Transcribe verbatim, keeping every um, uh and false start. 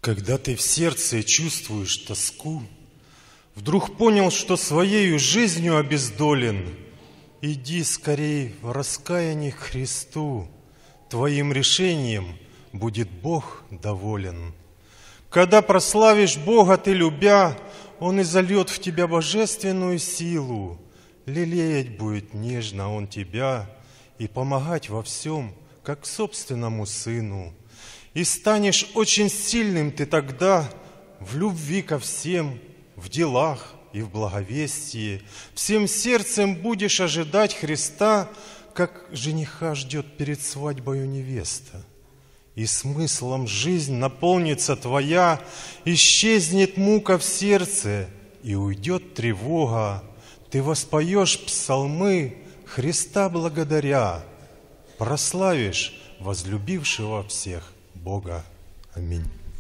Когда ты в сердце чувствуешь тоску, вдруг понял, что своею жизнью обездолен, иди скорей в раскаяние к Христу, твоим решением будет Бог доволен. Когда прославишь Бога ты любя, Он изольет в тебя божественную силу, лелеять будет нежно Он тебя и помогать во всем, как собственному сыну. И станешь очень сильным ты тогда в любви ко всем, в делах и в благовестии. Всем сердцем будешь ожидать Христа, как жениха ждет перед свадьбою невеста. И смыслом жизнь наполнится твоя, исчезнет мука в сердце, и уйдет тревога. Ты воспоешь псалмы Христа благодаря, прославишь возлюбившего всех Бога. Аминь.